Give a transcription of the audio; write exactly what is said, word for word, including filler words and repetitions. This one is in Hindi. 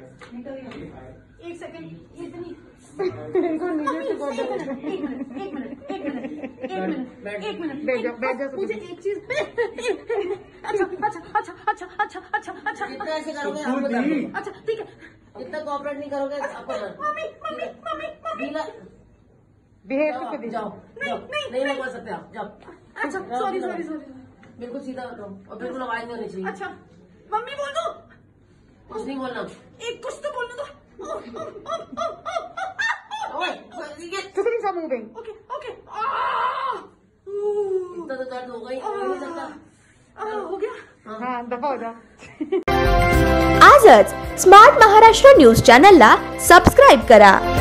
एक सेकंड, इतनी इनको नीचे से बहुत एक मिनट एक मिनट एक मिनट एक मिनट एक मिनट एक मिनट बैठ जाओ, बैठ जाओ। मुझे एक चीज अच्छा अच्छा अच्छा अच्छा अच्छा अच्छा अच्छा जितना ऐसे करोगे आपको दर्द होगा। अच्छा ठीक है, जितना कोऑपरेट नहीं करोगे आपको दर्द होगा। मम्मी मम्मी मम्मी मम्मी ढीला बिहेव जाओ, करके जाओ नहीं, जाओ। नहीं, नहीं नहीं बोल सकते आप, जाओ। अच्छा सॉरी सॉरी सॉरी बिल्कुल सीधा रहो और बिल्कुल आवाज नहीं होनी चाहिए। अच्छा मम्मी बोल दो, कुछ नहीं बोलना। एक कुछ तो बोलने दो। ओए, सुप्रीम सा मूविंग। ओके ओके इतना तो दर्द होगा ही, हो ही नहीं सकता। हो गया। हाँ दफा हो जाओ। आजच स्मार्ट महाराष्ट्र न्यूज चॅनलला सबस्क्राईब करा।